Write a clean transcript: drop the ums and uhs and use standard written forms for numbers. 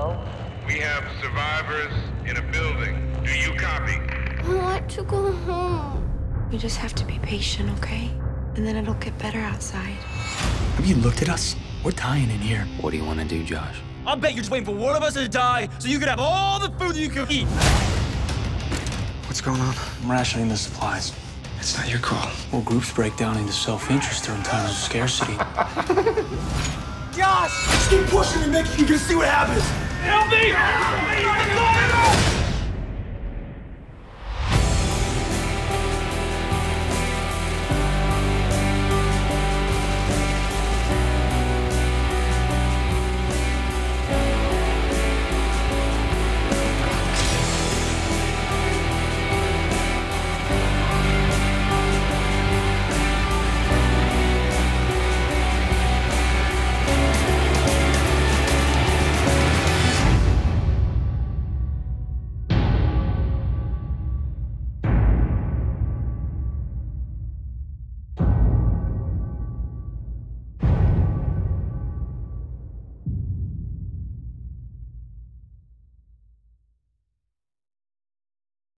Hello? We have survivors in a building. Do you copy? I want to go home. We just have to be patient, okay? And then it'll get better outside. Have you looked at us? We're dying in here. What do you want to do, Josh? I bet you're just waiting for one of us to die so you can have all the food that you can eat. What's going on? I'm rationing the supplies. It's not your call. Well, groups break down into self-interest during times of scarcity. Josh! Just keep pushing and make it. You can see what happens. Help me!